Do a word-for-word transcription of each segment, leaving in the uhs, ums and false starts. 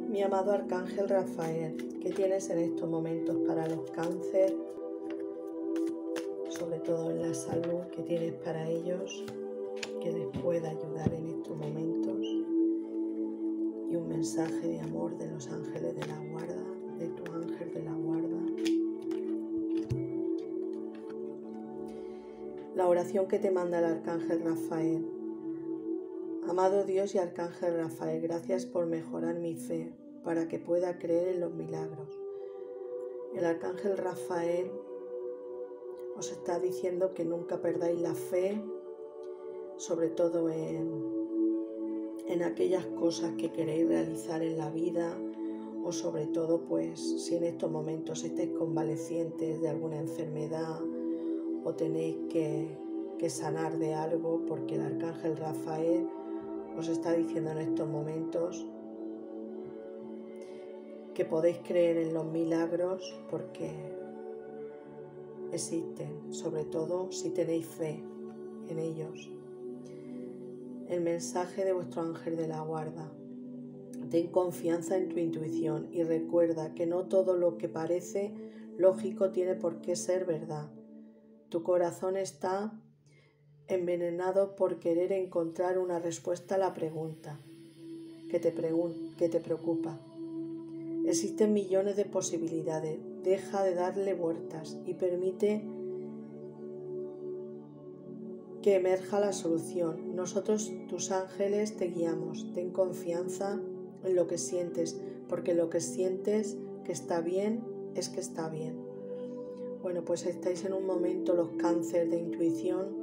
Mi amado Arcángel Rafael, ¿qué tienes en estos momentos para los cáncer? Sobre todo en la salud, ¿qué tienes para ellos? Que les pueda ayudar en estos momentos. Y un mensaje de amor de los ángeles de la guarda, de tu ángel de la guarda. La oración que te manda el Arcángel Rafael. Amado Dios y Arcángel Rafael, gracias por mejorar mi fe para que pueda creer en los milagros. El Arcángel Rafael os está diciendo que nunca perdáis la fe, sobre todo en, en aquellas cosas que queréis realizar en la vida, o sobre todo pues si en estos momentos estáis convalecientes de alguna enfermedad o tenéis que, que sanar de algo, porque el Arcángel Rafael os está diciendo en estos momentos que podéis creer en los milagros porque existen, sobre todo si tenéis fe en ellos. El mensaje de vuestro ángel de la guarda. Ten confianza en tu intuición y recuerda que no todo lo que parece lógico tiene por qué ser verdad. Tu corazón está envenenado por querer encontrar una respuesta a la pregunta que te, pregun- que te preocupa. Existen millones de posibilidades. Deja de darle vueltas y permite que emerja la solución. Nosotros, tus ángeles, te guiamos. Ten confianza en lo que sientes, porque lo que sientes que está bien es que está bien. Bueno, pues estáis en un momento los cánceres de intuición.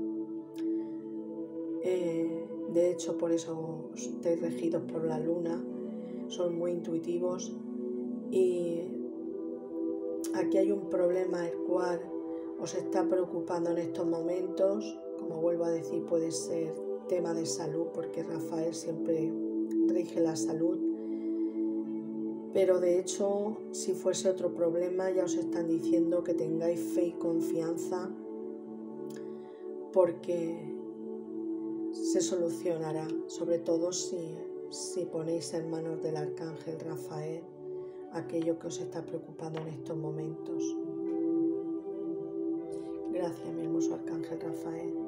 Eh, de hecho, por eso estáis regidos por la luna. Son muy intuitivos y aquí hay un problema el cual os está preocupando en estos momentos. Como vuelvo a decir, puede ser tema de salud, porque Rafael siempre rige la salud. Pero de hecho, si fuese otro problema, ya os están diciendo que tengáis fe y confianza, porque se solucionará, sobre todo si, si ponéis en manos del Arcángel Rafael aquello que os está preocupando en estos momentos. Gracias, mi hermoso Arcángel Rafael.